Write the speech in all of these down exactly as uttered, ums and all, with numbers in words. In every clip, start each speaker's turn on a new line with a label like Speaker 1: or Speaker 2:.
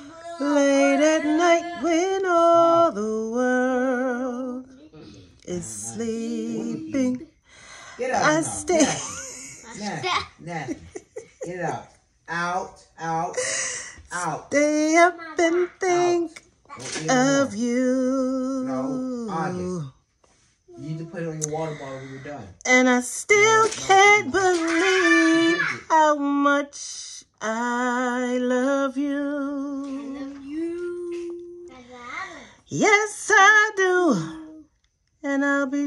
Speaker 1: Late at night when all the world is sleeping, I stay.
Speaker 2: Nasty, nasty. Get it out. Out, out, out.
Speaker 1: Stay up and think of you.
Speaker 2: No, August. You need to put it on your water bottle when you're done.
Speaker 1: And I still can't believe how much I love you.
Speaker 3: I love you.
Speaker 1: Yes, I do. And I'll be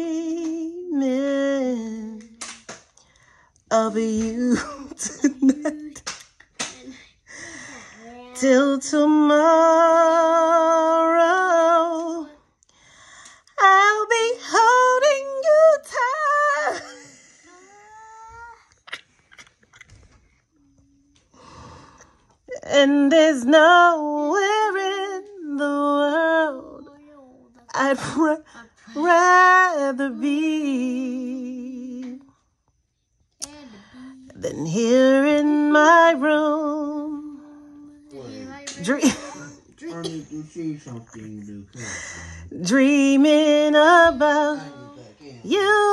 Speaker 1: dreaming of you tonight. Till tomorrow, I'll be holding you tight. And there's nowhere in the world I'd ra rather be than here in my room. Dream. Dreaming about you